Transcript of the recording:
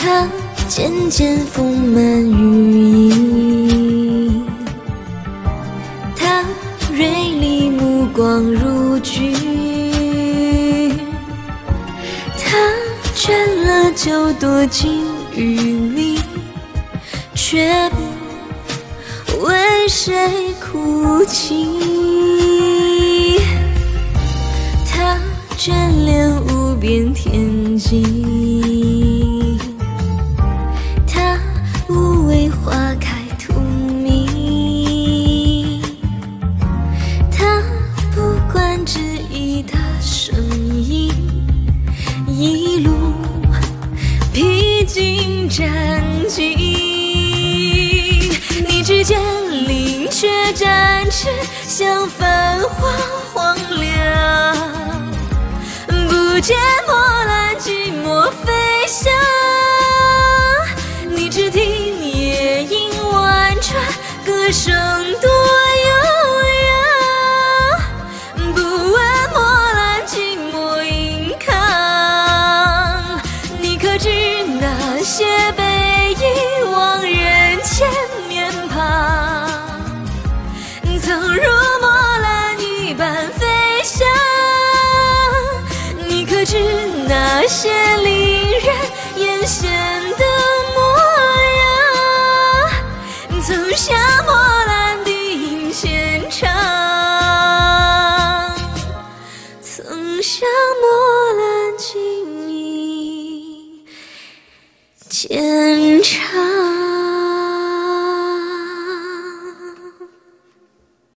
他渐渐丰满羽翼，他锐利目光如炬，他倦了就躲进雨里，却不为谁哭泣。他眷恋无边天际，他无畏花开荼蘼，他不管质疑的声音，一路披荆斩棘。你指尖凌却展翅，像繁花荒凉，不见墨澜寂寞飞翔。你只听夜莺婉转，歌声多悠扬，不问墨澜寂寞盈康。你可知那些被遗忘人间面庞，曾如墨澜一般飞翔。你可知那些令人艳羡的模样，曾下墨澜定牵肠，曾下墨